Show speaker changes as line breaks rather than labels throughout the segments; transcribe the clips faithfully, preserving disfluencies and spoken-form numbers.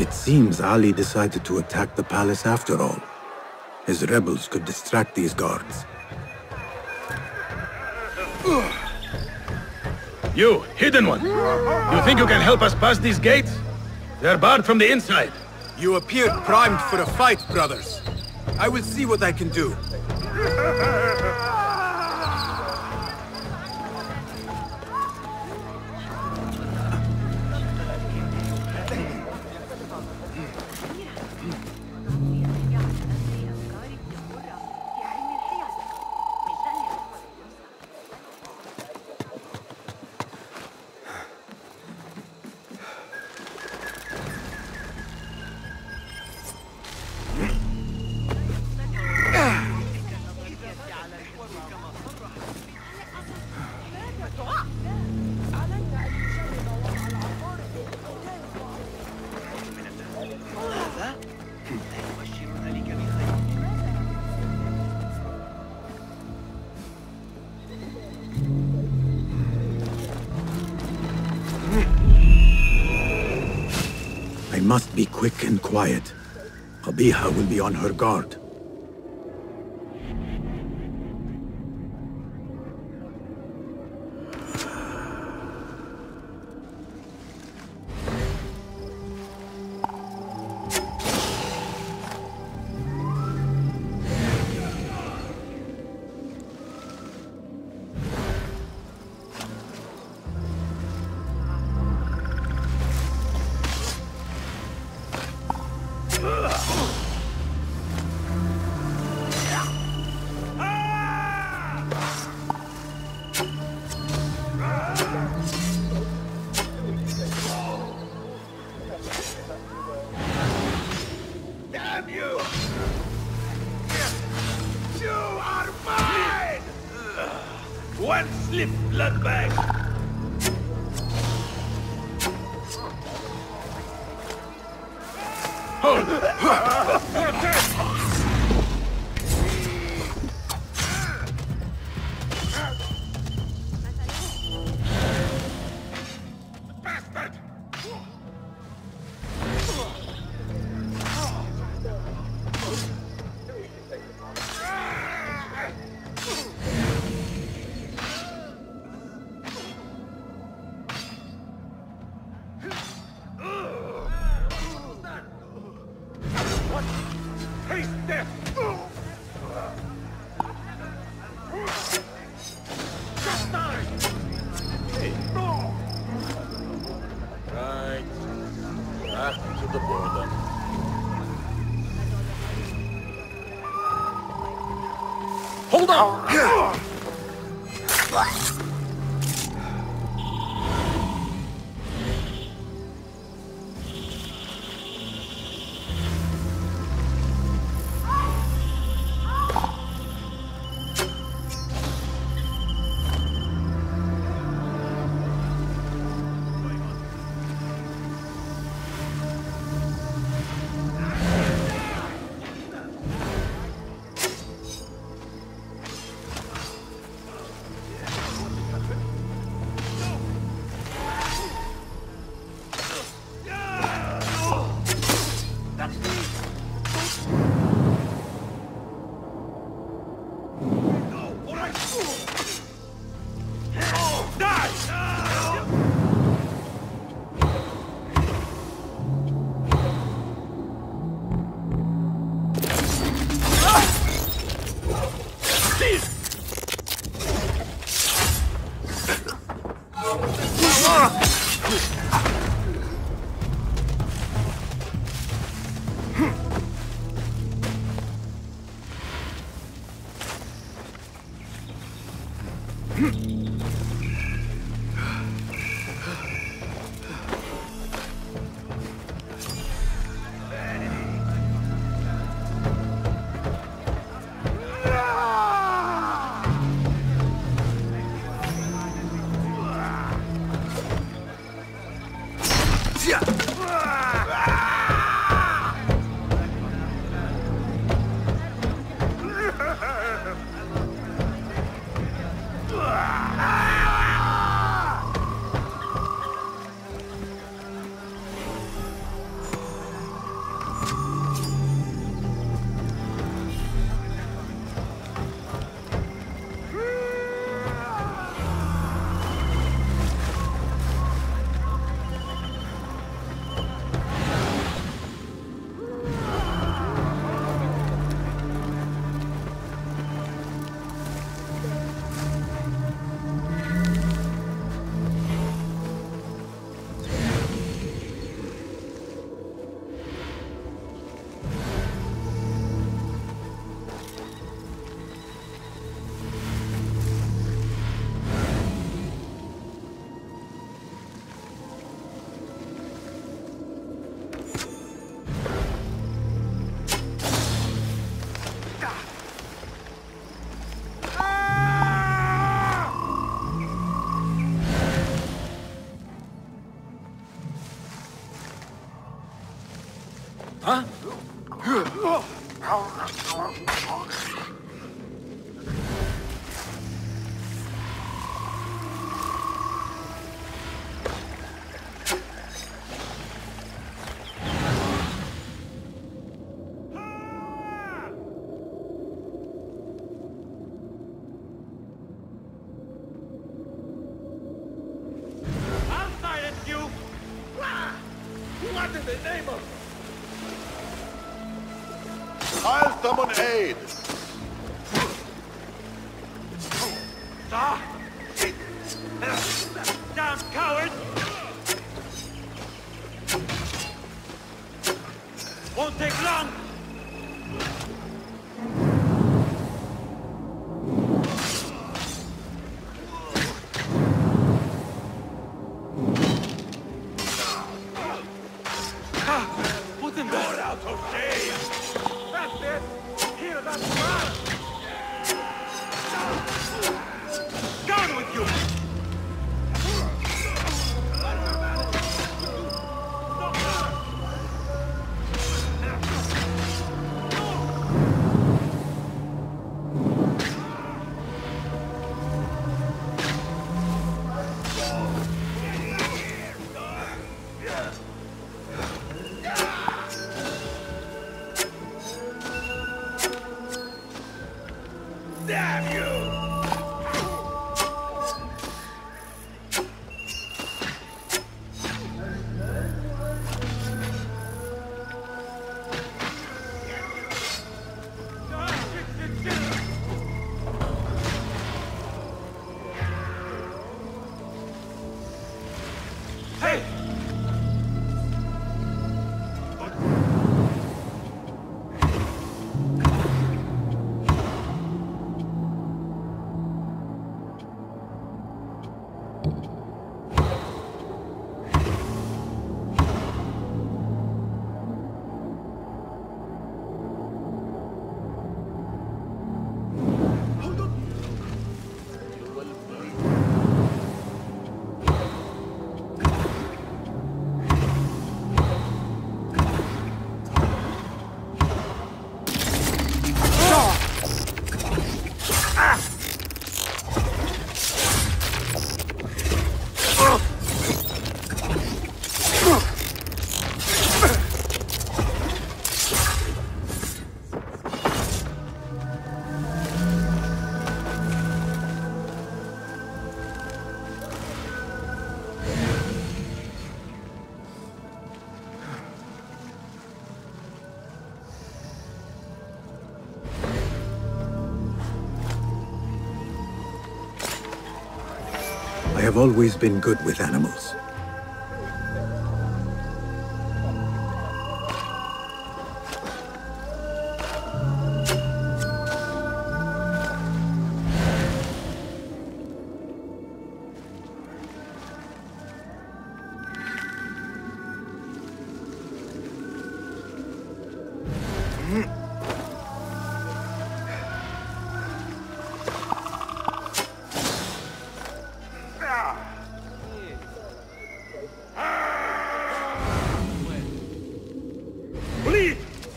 It seems Ali decided to attack the palace after all. His rebels could distract these guards.
You, hidden one! You think you can help us pass these gates? They're barred from the inside.
You appeared primed for a fight, brothers. I will see what I can do.
I must be quick and quiet. Qabiha will be on her guard.
Damn you! You are mine! One slip, bloodbag! Hold! You're dead! Bastard! Taste death! Just die! Hey. Right. Back to the border. Hold on! Ah! What in the name of...
I'll summon aid!
Ah! Damn coward! Won't take long! Put him back out of jail!
That's it! Here, that's right!
Down with you!
Damn you!
Hey!
I have always been good with animals.
Bleed!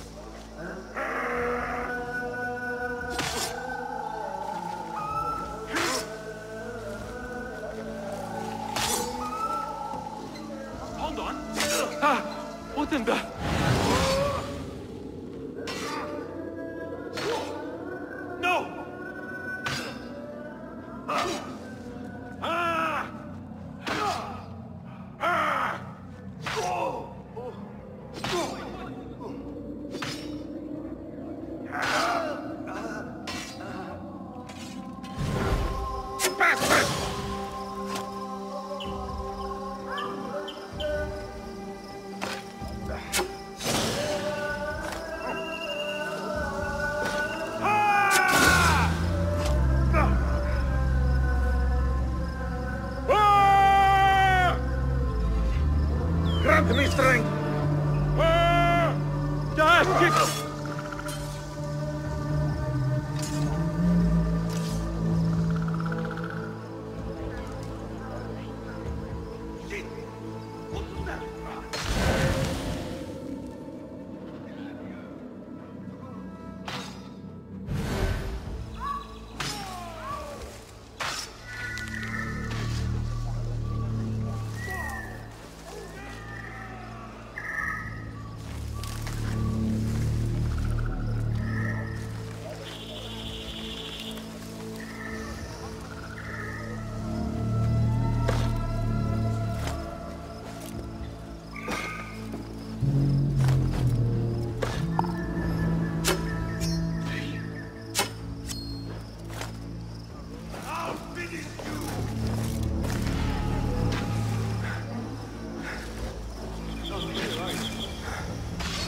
Hold on! Ah! What in the... No! Ah! Ah! Ah! Oh!
Bastard!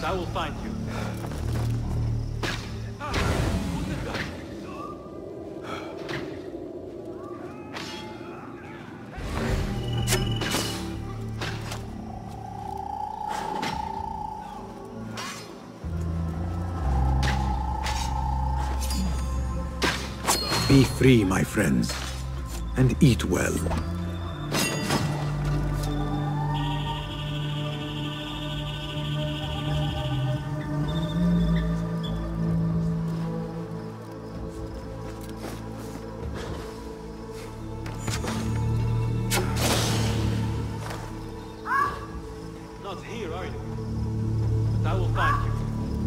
I will find you.
Be free, my friends, and eat well.
Not here, are you? But I will find you.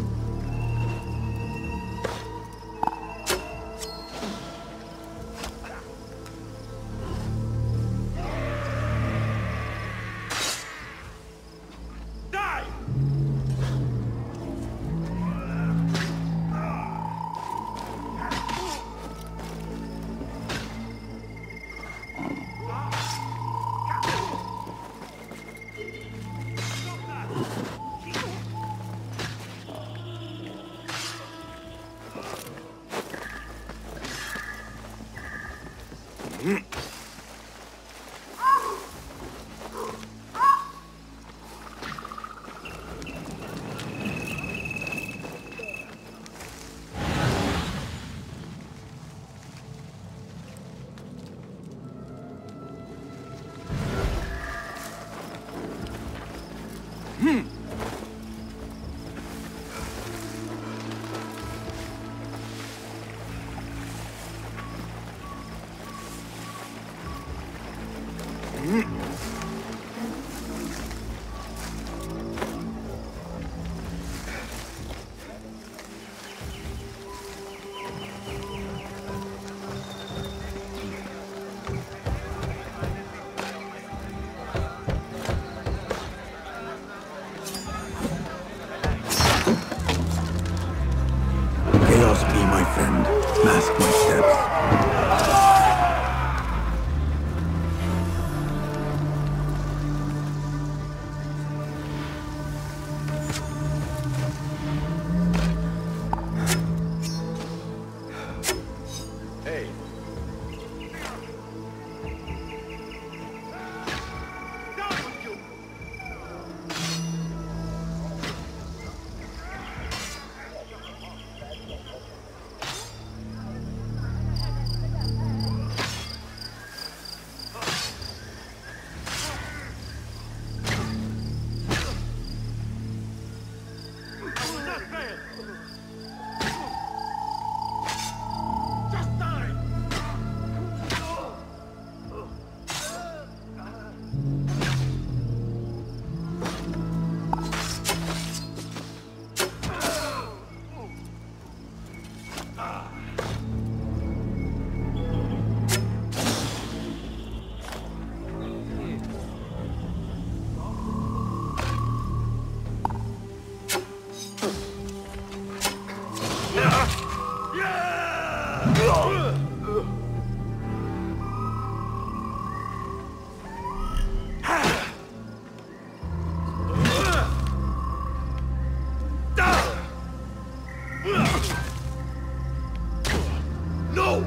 Chaos be my friend. Mask my steps.
Hey.
Down with you! I will not fail! Just die! No!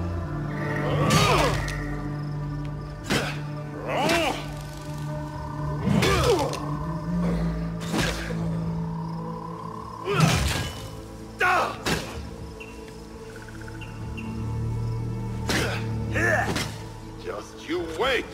Just you wait.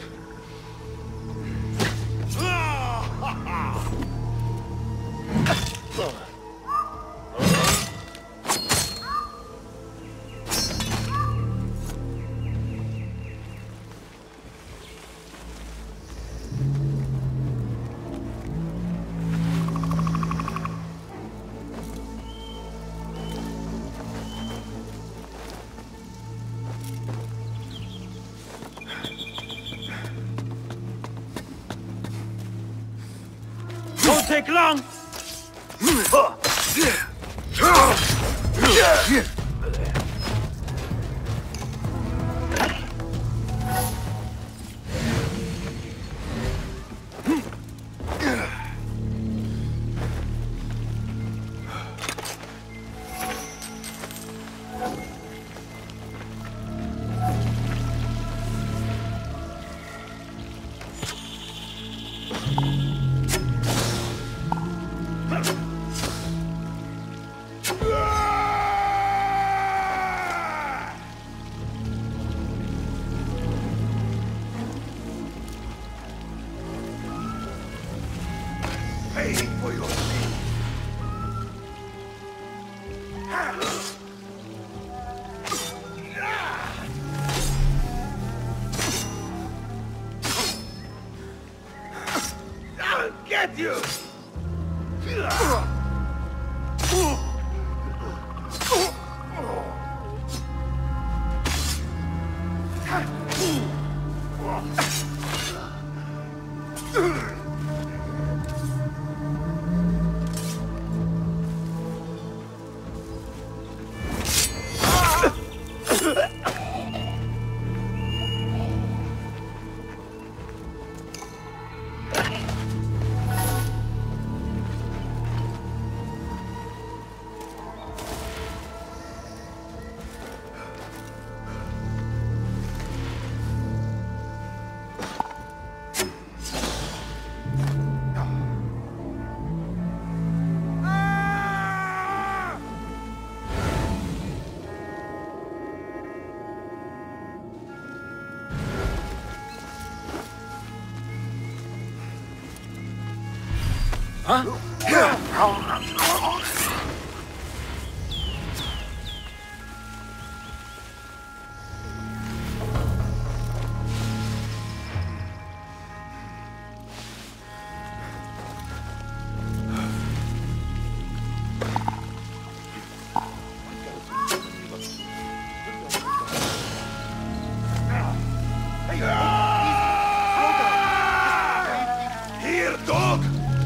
Don't take long!
Get you!
Huh?
Here, dog!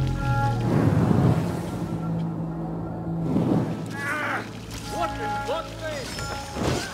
What in God's name?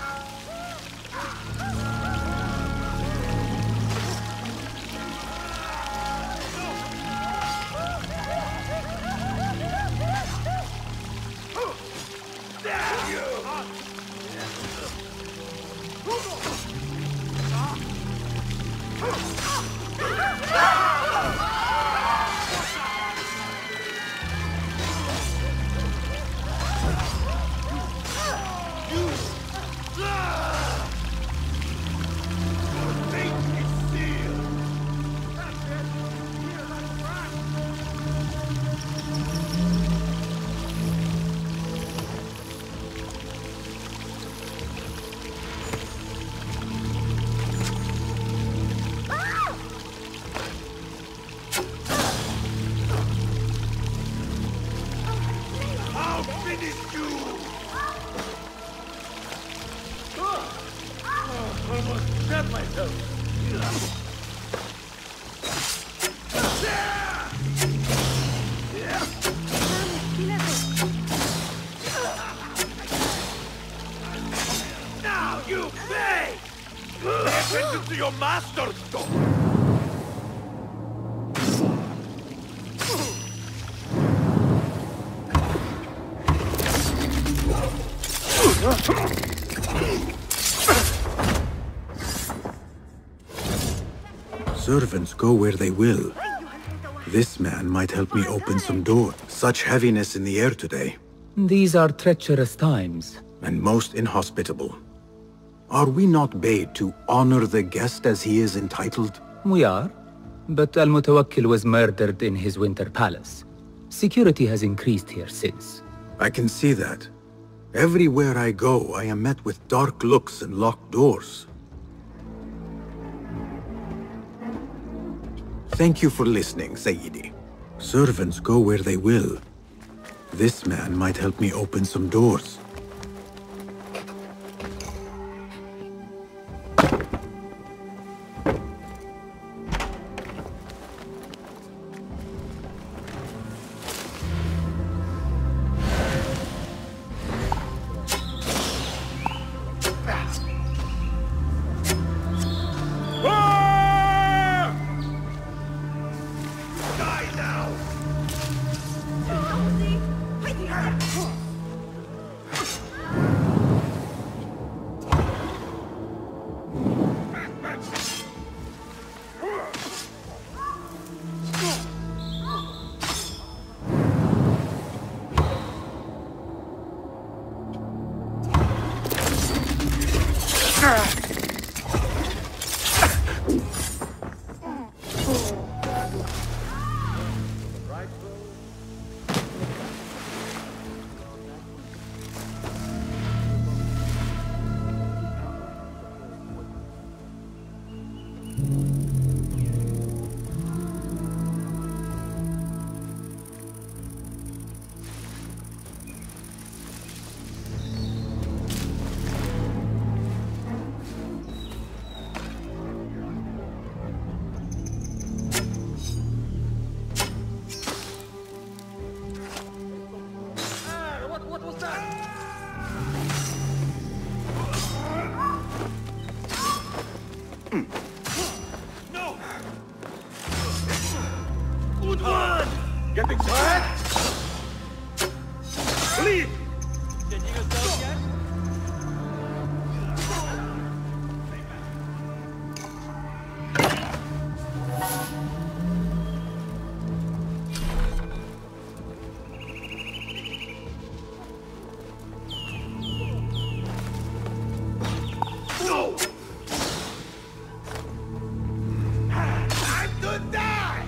I'll finish you!
I almost stabbed myself.
Now you pay! Pay attention to your masters, dog!
Servants go where they will. This man might help me open some doors. Such heaviness in the air today.
These are treacherous times.
And most inhospitable. Are we not bade to honor the guest as he is entitled?
We are, but Al-Mutawakkil was murdered in his winter palace. Security has increased here since.
I can see that. Everywhere I go, I am met with dark looks and locked doors. Thank you for listening, Sayyidi. Servants go where they will. This man might help me open some doors.
Getting tired? Please!
Did you go yet?
No! I'm to die!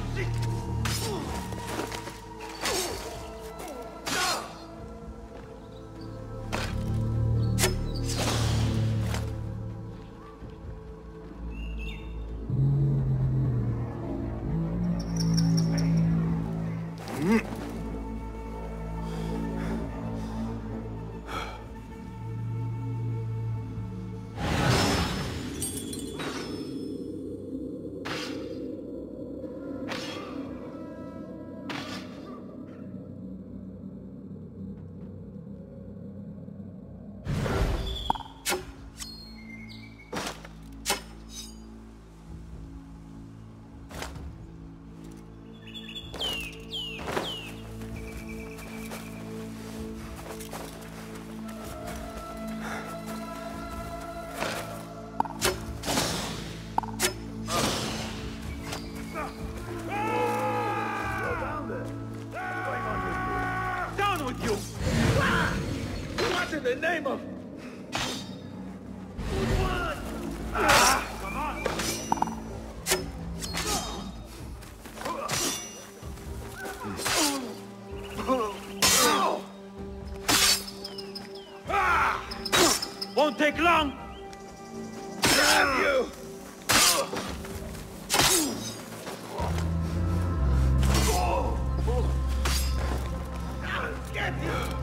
In the name of... Ah, come on!
Won't take long!
Damn you! I'll get you!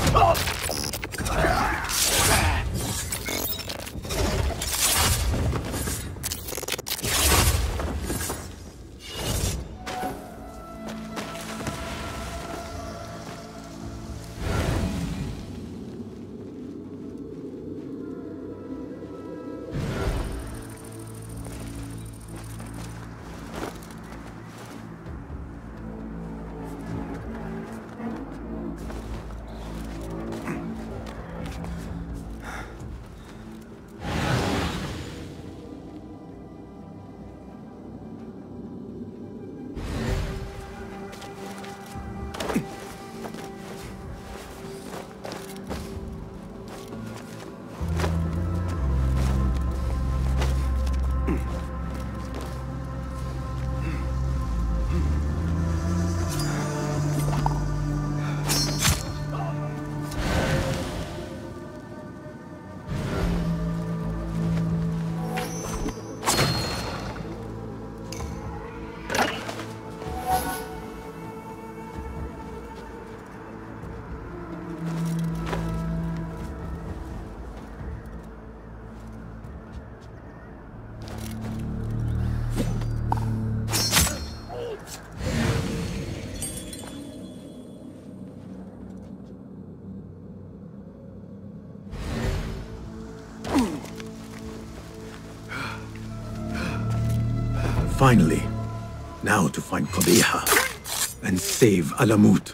Finally, now to find Qabiha and save Alamut.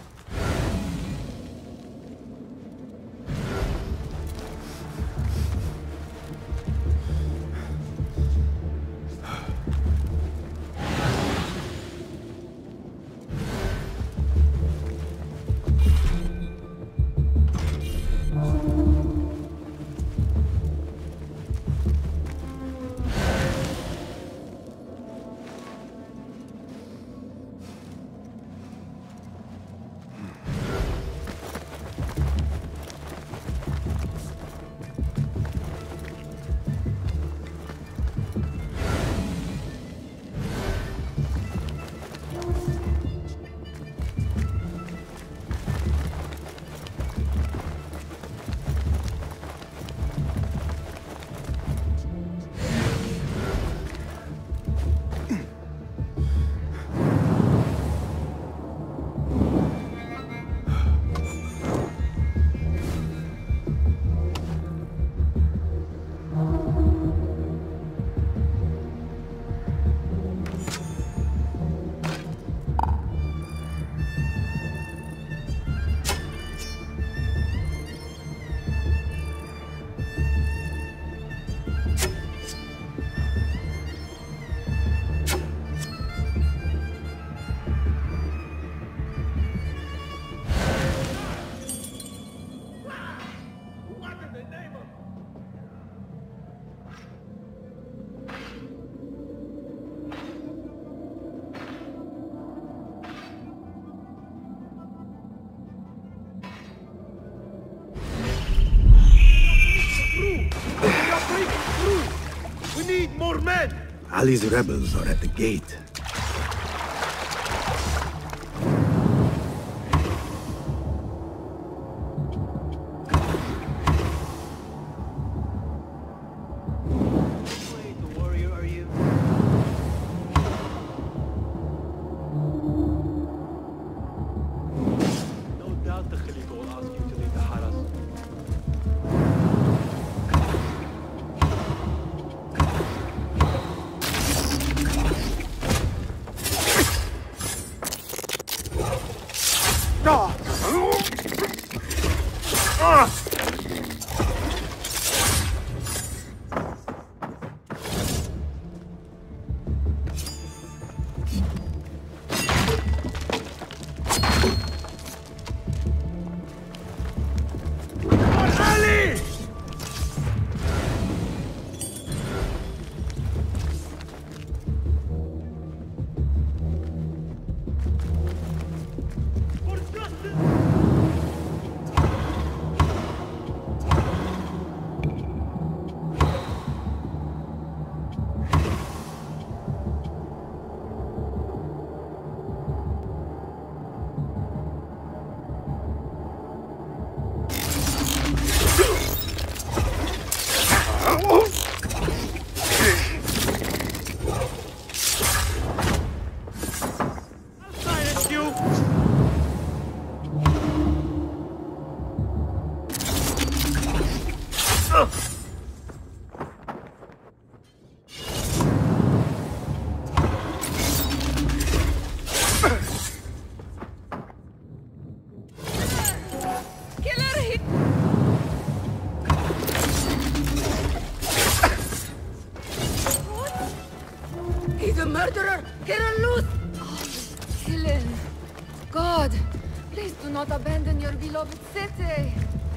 More men!
Ali's rebels are at the gate.
He's a murderer! Get her loose! Oh, Killen! God, please do not abandon your beloved city!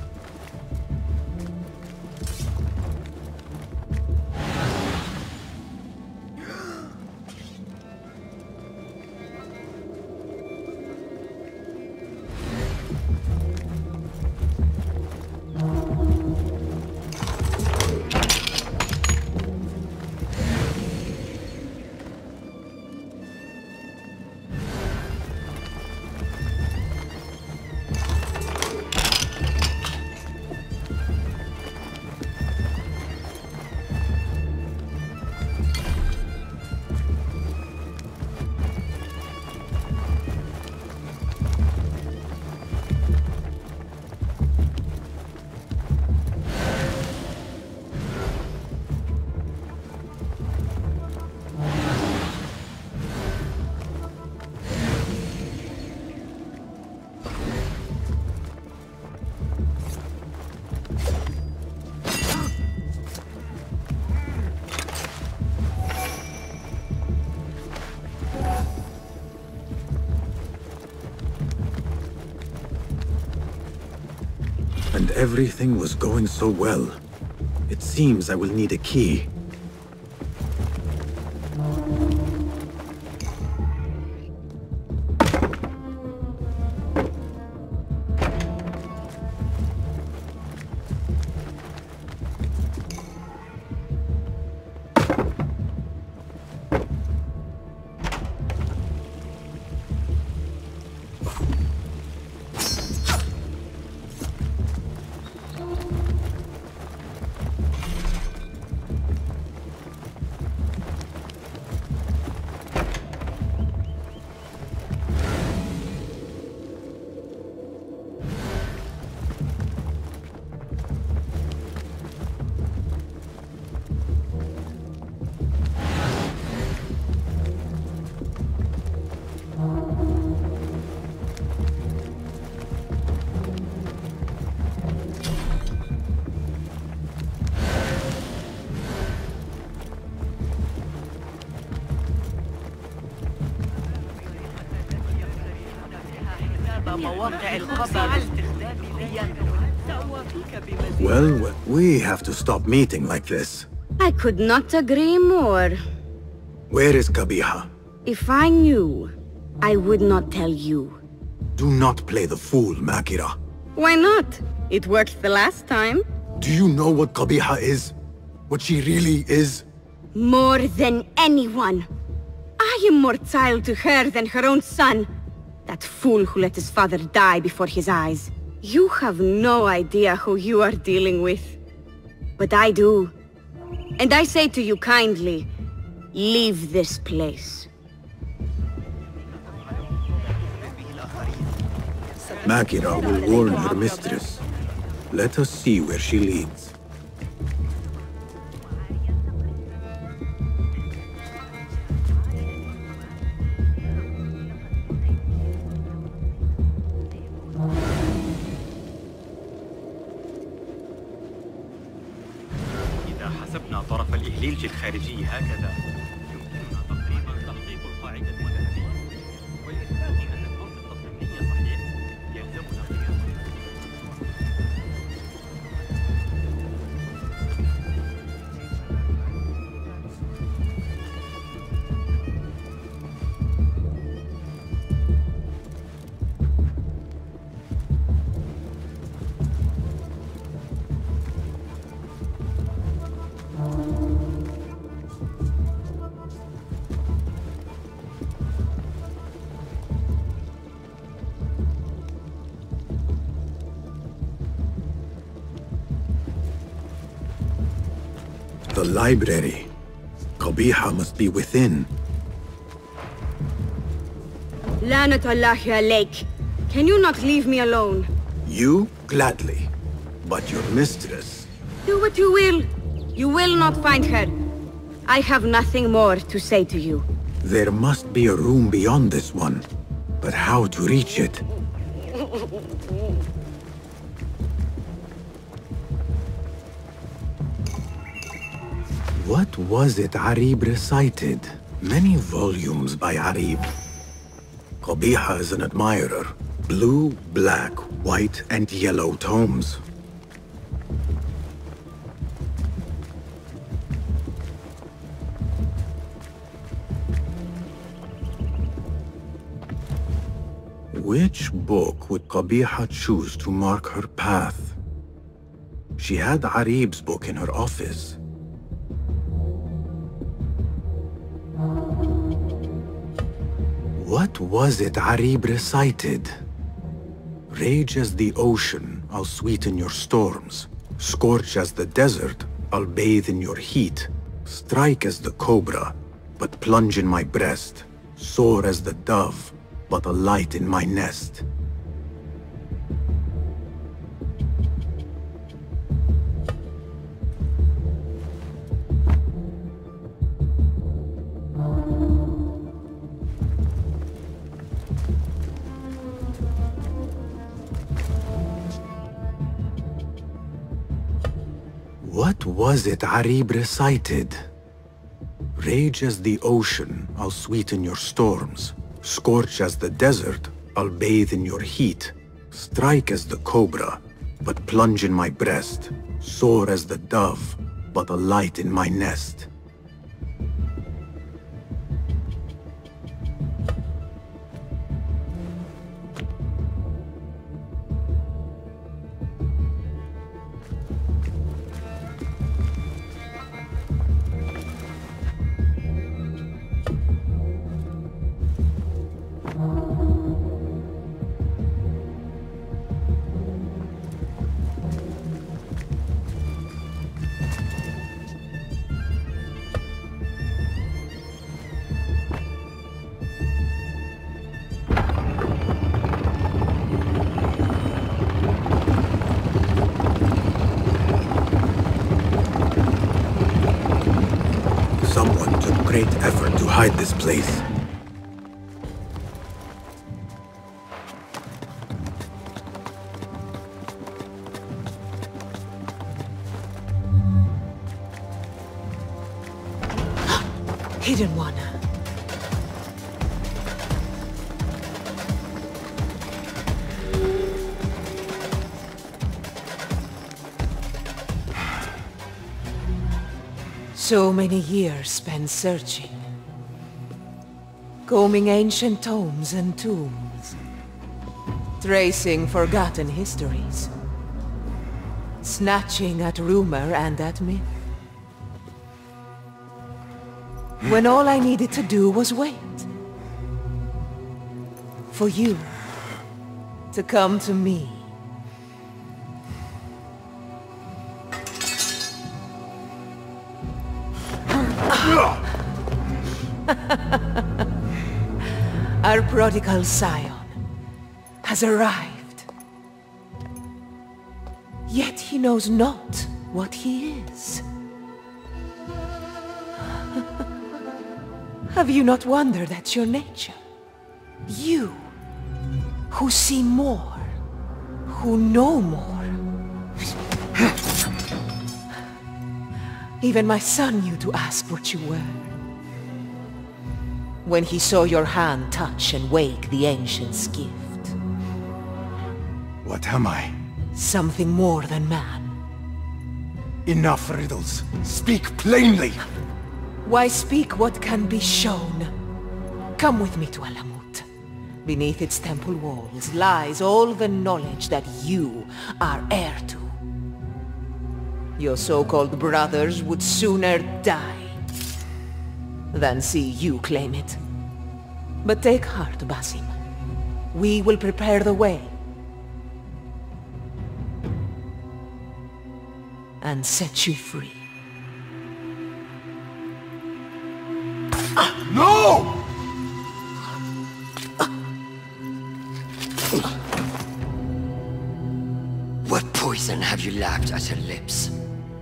And everything was going so well. It seems I will need a key. Well, we have to stop meeting like this.
I could not agree more.
Where is Qabiha?
If I knew, I would not tell you.
Do not play the fool, Makira.
Why not? It worked the last time.
Do you know what Qabiha is? What she really is?
More than anyone. I am more child to her than her own son. That fool who let his father die before his eyes. You have no idea who you are dealing with. But I do. And I say to you kindly, leave this place.
Makira will warn her mistress. Let us see where she leads.
طرف الإهليل الخارجي هكذا يمكننا تقريبا تحقيق القاعدة الذهبية والإثبات أن المنطقة الضمنية صحيح يلزمنا قيام
The library. Qabiha must be within.
Lanat Allah alayk. Can you not leave me alone?
You? Gladly. But your mistress...
Do what you will. You will not find her. I have nothing more to say to you.
There must be a room beyond this one. But how to reach it? What was it Arib recited? Many volumes by Arib. Qabiha is an admirer. Blue, black, white, and yellow tomes. Which book would Qabiha choose to mark her path? She had Arib's book in her office. What was it Arib recited? Rage as the ocean, I'll sweeten your storms. Scorch as the desert, I'll bathe in your heat. Strike as the cobra, but plunge in my breast. Soar as the dove, but a light in my nest. What was it Arib recited? Rage as the ocean, I'll sweeten your storms. Scorch as the desert, I'll bathe in your heat. Strike as the cobra, but plunge in my breast. Soar as the dove, but a light in my nest. Someone took great effort to hide this place.
Hidden one. So many years spent searching, combing ancient tomes and tombs, tracing forgotten histories, snatching at rumor and at myth. When all I needed to do was wait. For you to come to me. Our prodigal scion has arrived. Yet he knows not what he is. Have you not wondered at your nature? You, who see more, who know more. Even my son knew to ask what you were. When he saw your hand touch and wake the ancient's gift.
What am I?
Something more than man.
Enough riddles. Speak plainly!
Why speak what can be shown? Come with me to Alamut. Beneath its temple walls lies all the knowledge that you are heir to. Your so-called brothers would sooner die than see you claim it. But take heart, Basim. We will prepare the way. And set you free.
No!
What poison have you lapped at her lips?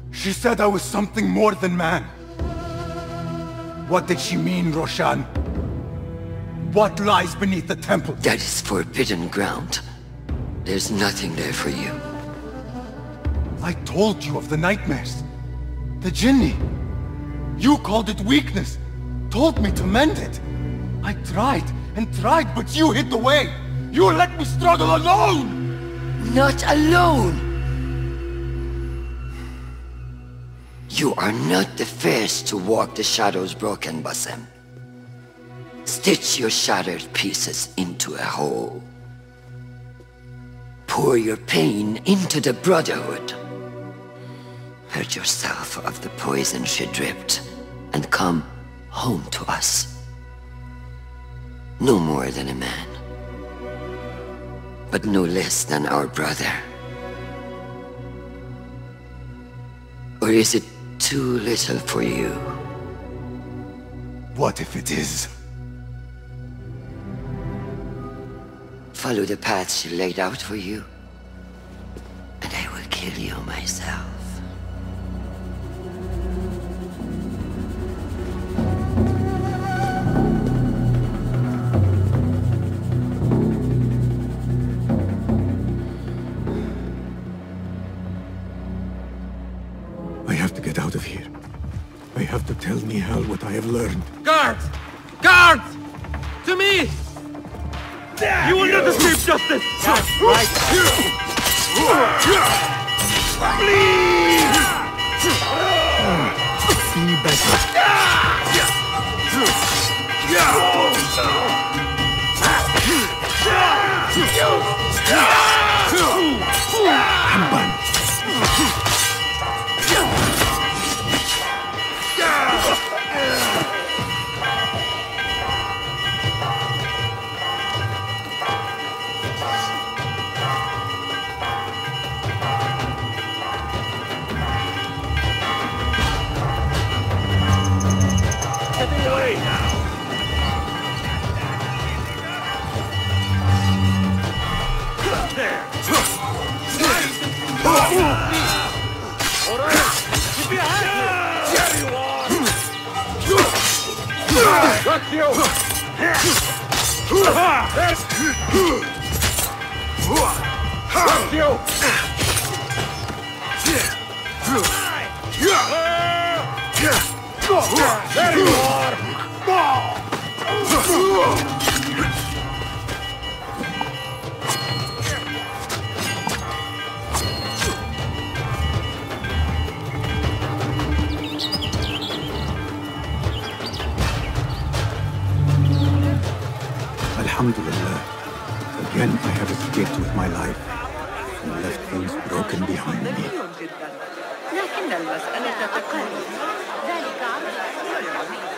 She said I was something more than man. What did she mean, Roshan? What lies beneath the temple?
That is forbidden ground. There's nothing there for you.
I told you of the nightmares. The Jinni. You called it weakness. Told me to mend it. I tried and tried, but you hid the way. You let me struggle alone!
Not alone! You are not the first to walk the shadows broken, Basim. Stitch your shattered pieces into a whole. Pour your pain into the Brotherhood. Purge yourself of the poison she dripped, and come home to us. No more than a man, but no less than our brother. Or is it too little for you?
What if it is?
Follow the path she laid out for you, and I will kill you myself.
I have to get out of here. I have to tell Nihal what I have learned.
Guards! Guards! To me! You will not escape justice! That's right! Please!
Be better. Hamban.
Got you! Got you! There you are!
Alhamdulillah. Again, I have escaped with my life and left things broken behind me.
لكن المسألة تقل ذلك على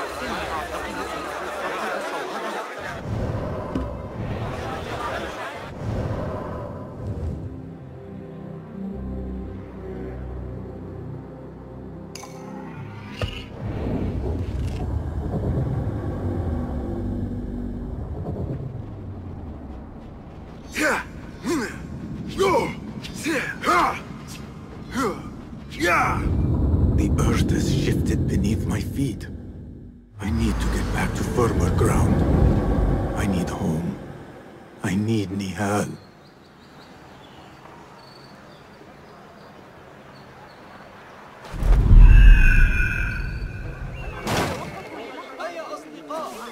The earth has shifted beneath my feet. I need to get back to firmer ground. I need home. I need Nihal.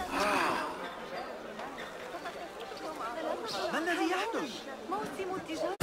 ما الذي يحدث؟ موسم التجارة